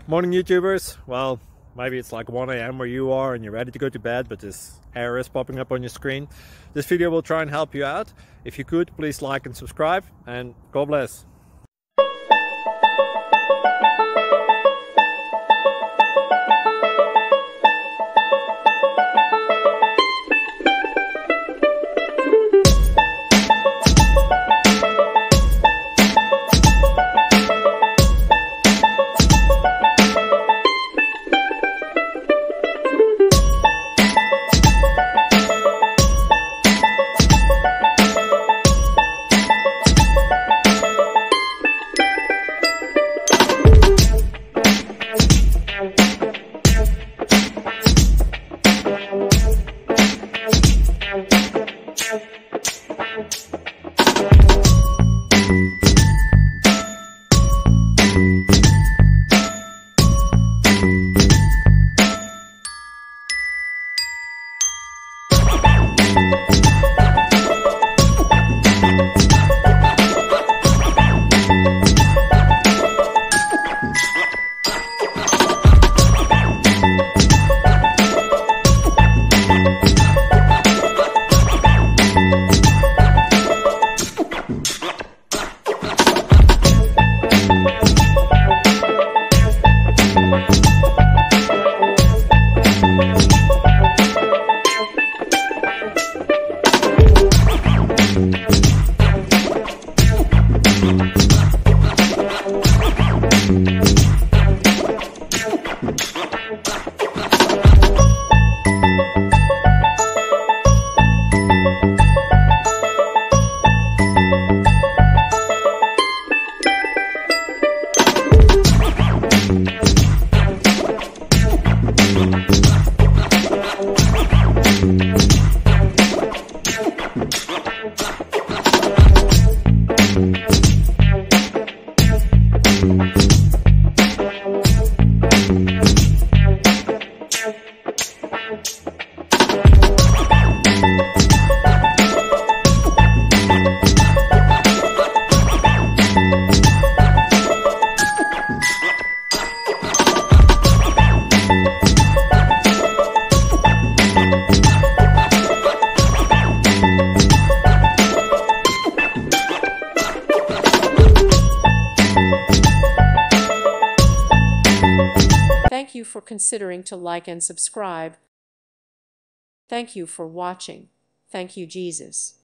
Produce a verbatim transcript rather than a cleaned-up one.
Morning YouTubers. Well, maybe it's like one A M where you are and you're ready to go to bed, but this error is popping up on your screen. This video will try and help you out. If you could, please like and subscribe, and God bless. Thank you for considering to like and subscribe. Thank you for watching. Thank you, Jesus.